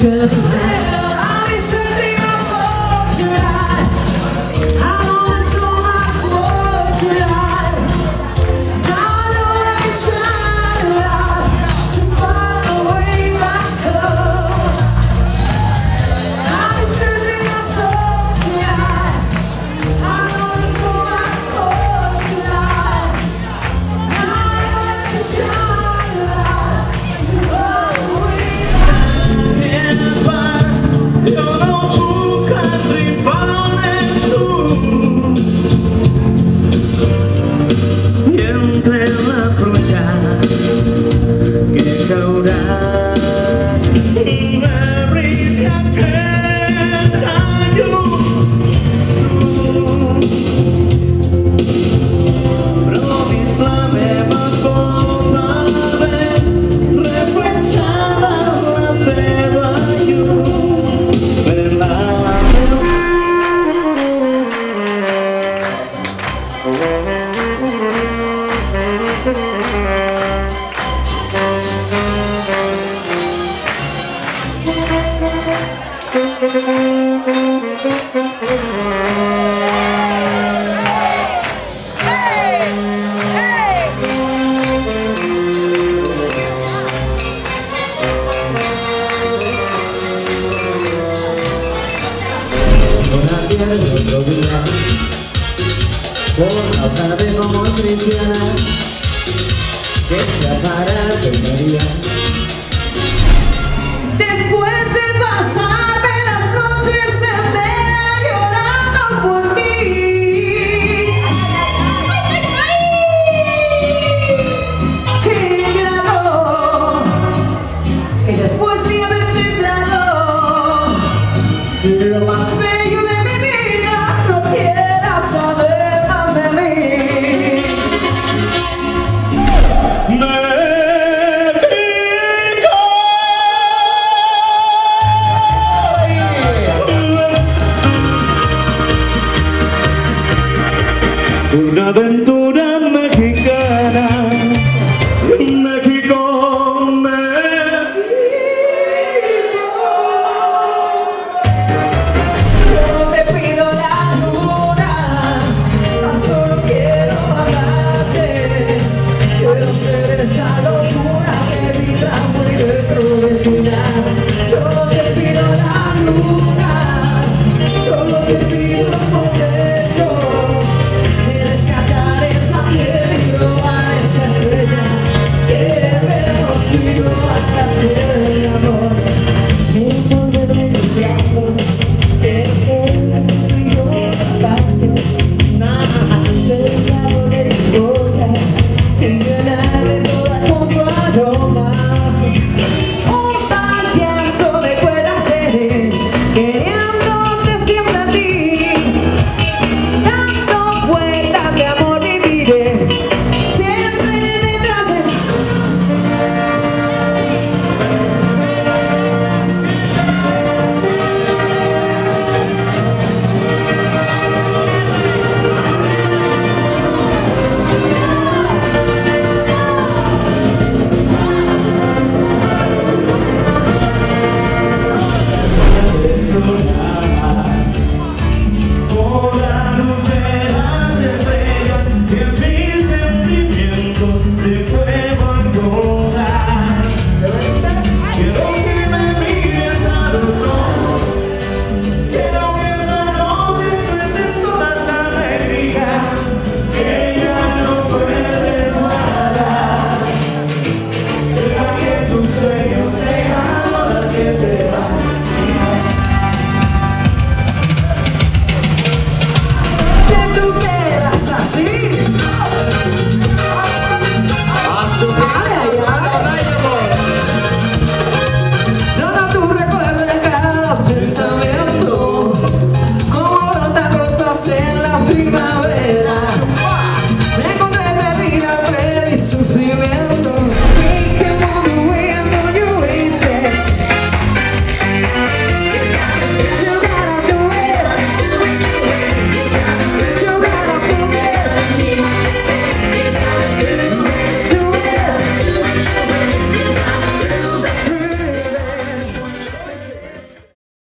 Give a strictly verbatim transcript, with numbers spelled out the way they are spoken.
good friend. I'll be searching my soul tonight. I know there's so much more tonight. Now I know I can shine a light to find a way back home. I'll be searching my soul tonight. I know there's so much more tonight. Now I know I can shine a light to find a way back home. Otro día, por alzada